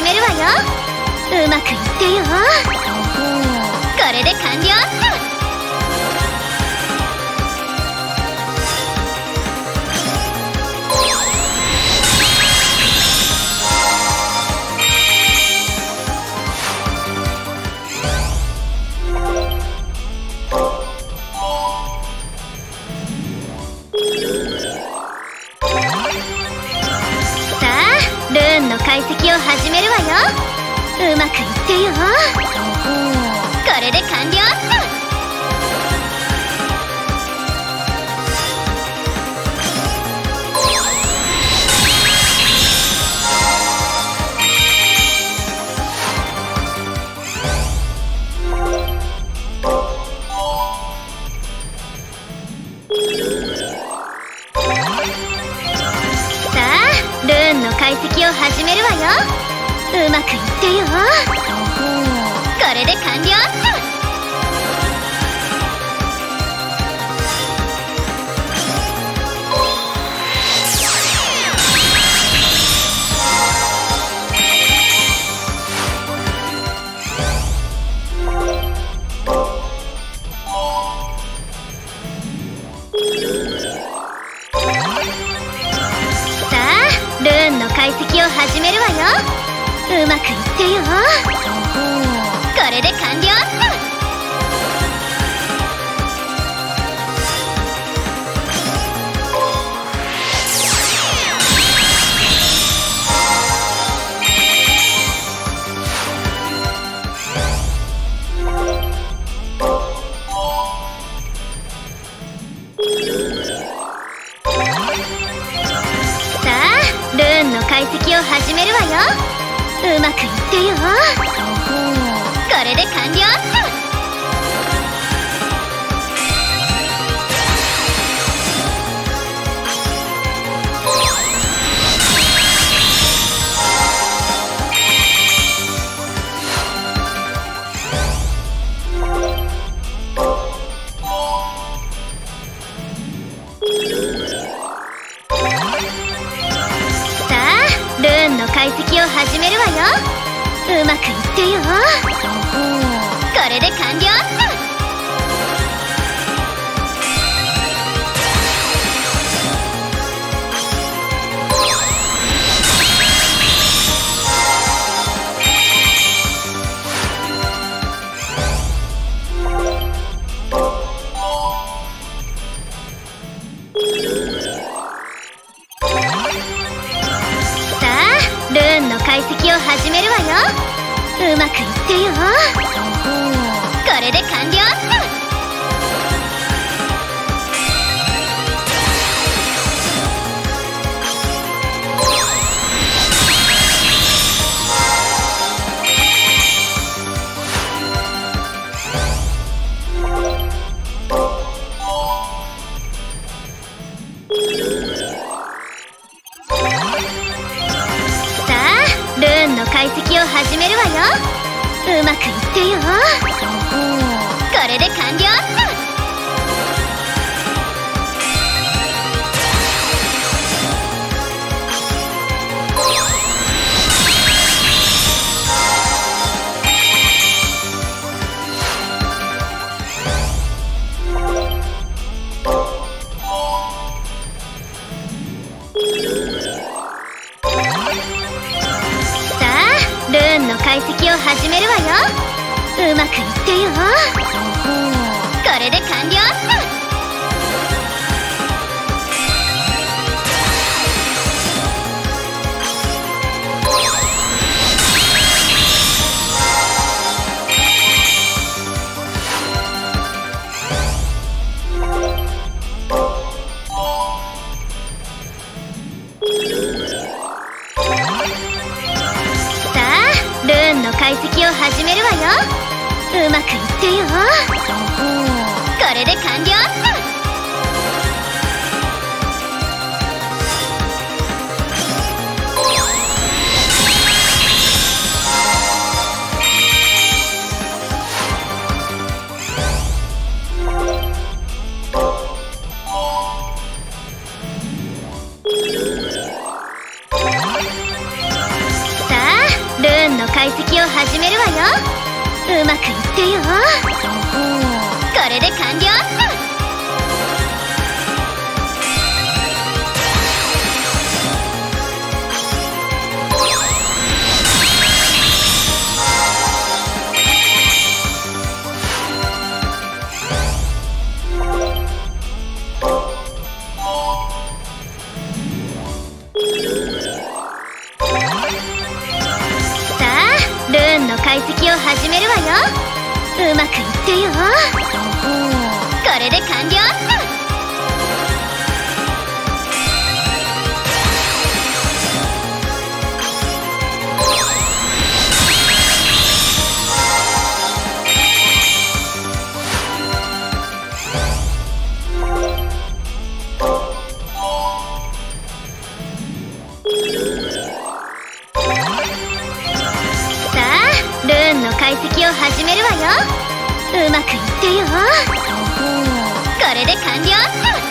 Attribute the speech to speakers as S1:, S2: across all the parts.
S1: めるわよ。うまくいってよ。これで完了。ルーンの解析を始めるわよ。うまくいってよ。これで完了。ルーンの解析を始めるわよ。うまくいってよ。これで完了。ルーンの解析を始めるわよ。うまくいってよ。これで完了。ルーンの解析を始めるわよ。うまくいってよ。これで完了。ルーンの解析を始めるわよ。うまくいってよ。これで完了。ルーンの解析を始めるわよ。うまくいってよ。これで完了。ルーンの解析を始めるわよ。うまくいってよ。これで完了。ルーンの解析を始めるわよ。うまくいってよ。これで完了。ルーンの解析を始めるわよ。うまくいってよ。これで完了。 これで完了っと。解析を始めるわよ。うまくいってよ。これで完了っと。解析を始めるわよ。うまくいってよ。これで完了っと。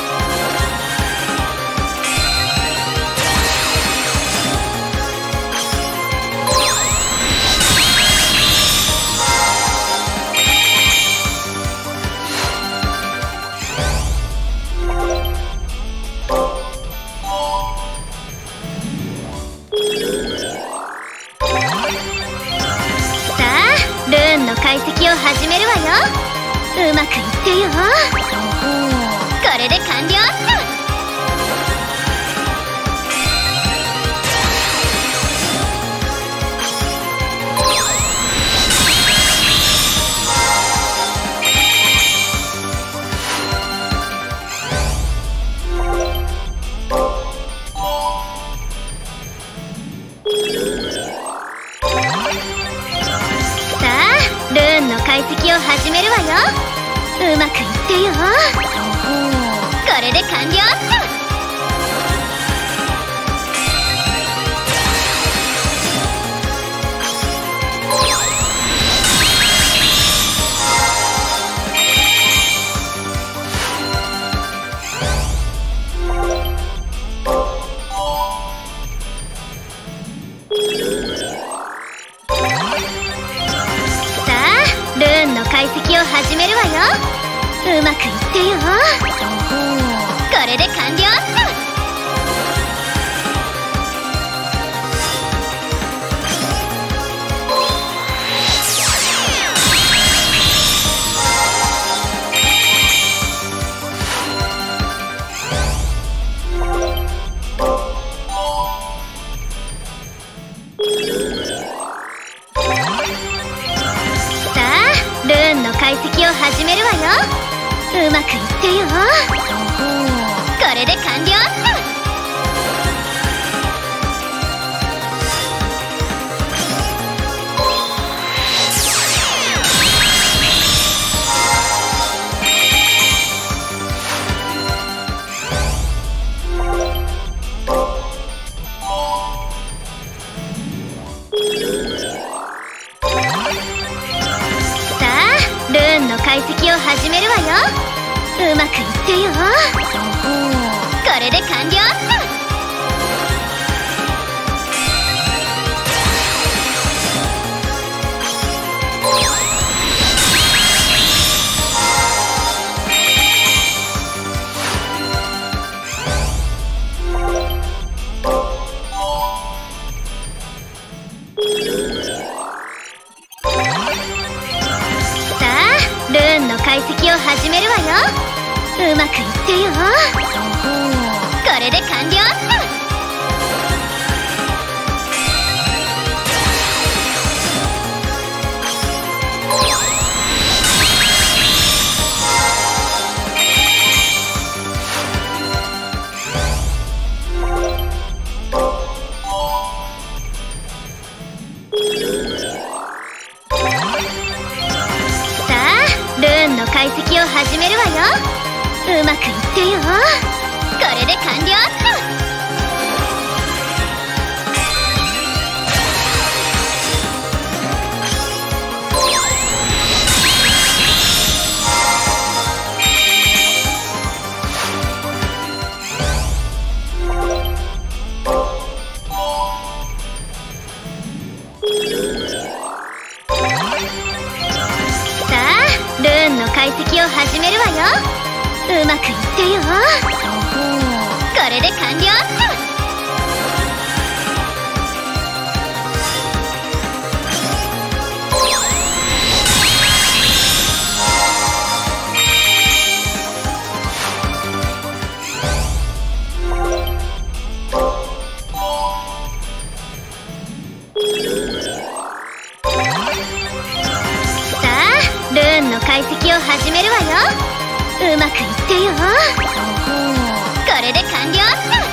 S1: 解析を始めるわよ。うまくいってよ。これで完了っと。解析を始めるわよ。うまくいってよ。これで完了っと。解析を始めるわよ。うまくいってよ。これで完了っと。解析を始めるわよ。うまくいってよ。これで完了っと。解析を始めるわよ。うまくいってよ。これで完了っと。解析を始めるわよ。うまくいってよ。これで完了っと。解析を始めるわよ。うまくいってよ。これで完了っと。さ解析を始めるわよ。うまくいってよ。これで完了っと。ルーンの解析を始めるわよ。うまくいってよ。これで完了っと。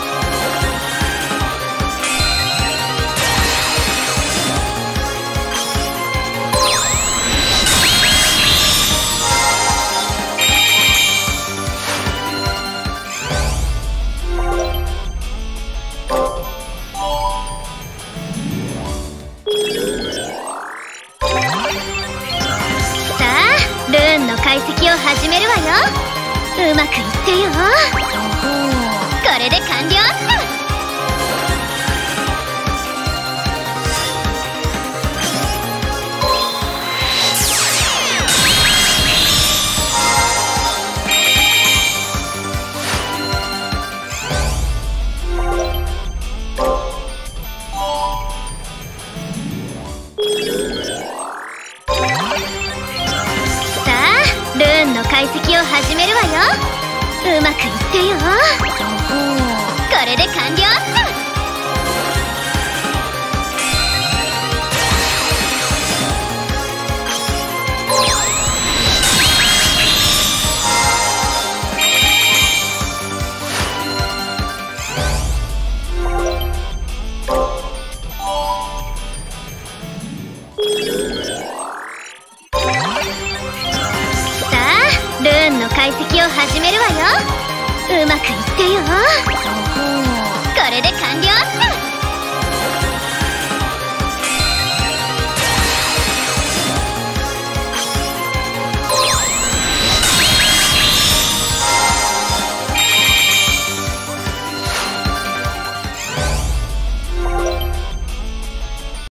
S1: ルーンの解析を始めるわよ。うまくいってよ。これで完了っと。ルーンの解析を始めるわよ。うまくいってよ。これで完了っと。ルーンの解析を始めるわよ。うまくいってよ。これで完了っと。